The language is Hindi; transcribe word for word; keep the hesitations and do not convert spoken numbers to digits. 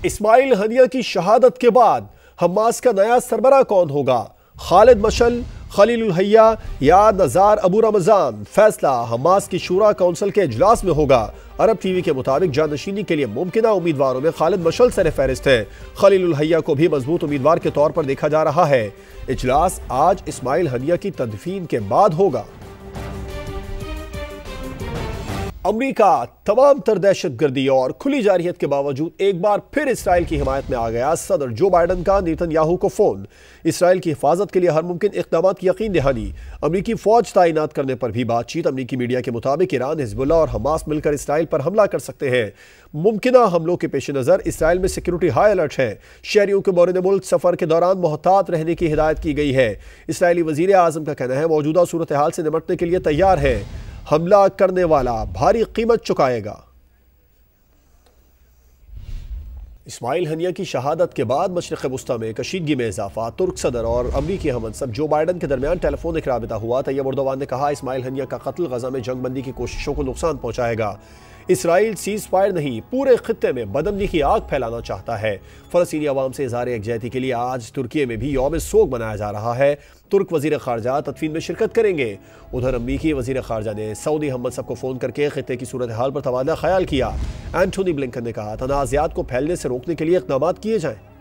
इस्माइल हनिया की शहादत के बाद हमास का नया सरबराह कौन होगा? खालिद मशल, खलीलुल हैया या नजार अबू रमजान? फैसला हमास की शूरा काउंसिल के इजलास में होगा। अरब टीवी के मुताबिक जानशीनी के लिए मुमकिन उम्मीदवारों में खालिद मशल सर फहरिस्त हैं। खलीलुल हैया को भी मजबूत उम्मीदवार के तौर पर देखा जा रहा है। इजलास आज इस्माइल हनिया की तदफीन के बाद होगा। अमरीका तमाम तर दहशतगर्दी और खुली जारहियत के बावजूद एक बार फिर इसराइल की हिमायत में आ गया। सदर जो बाइडन का नेतन्याहू को फोन। इसराइल की हिफाजत के लिए हर मुमकिन इक़दाम की यकीन दहानी। अमरीकी फौज तैनात करने पर भी बातचीत। अमरीकी मीडिया के मुताबिक ईरान, हिजबुल्लाह और हमास मिलकर इसराइल पर हमला कर सकते हैं। मुमकिना हमलों के पेश नज़र इसराइल में सिक्योरिटी हाई अलर्ट है। शहरियों को बैरून मुल्क सफर के दौरान मोहतात रहने की हिदायत की गई है। इसराइली वजीर आज़म का कहना है मौजूदा सूरत हाल से निपटने के लिए तैयार है। हमला करने वाला भारी कीमत चुकाएगा। इस्माइल हनिया की शहादत के बाद मशरिक़ वुस्ता में कशीदगी में इजाफा। तुर्क सदर और अमरीकी हमनसब जो बाइडन के दरमियान टेलीफोनिक राबिता हुआ। तैयब एर्दोगान ने कहा इस्माइल हनिया का कत्ल गजा में जंग बंदी की कोशिशों को नुकसान पहुंचाएगा। इसराइल सीज फायर नहीं पूरे खित्ते में बदमनी की आग फैलाना चाहता है। फ़लस्तीनी अवाम से इज़हार यकजहती के लिए आज तुर्की में भी यौम सोग मनाया जा रहा है। तुर्क वज़ीर ख़ारजा तदफीन में शिरकत करेंगे। उधर अमरीकी वज़ीर ख़ारजा ने सऊदी हमनसब को फ़ोन करके खित्ते की सूरत हाल पर तबादला ख्याल किया। एंटोनी ब्लिंकन ने कहा तनाज़ात को फैलने से रोकने के लिए इक़दाम किए जाएँ।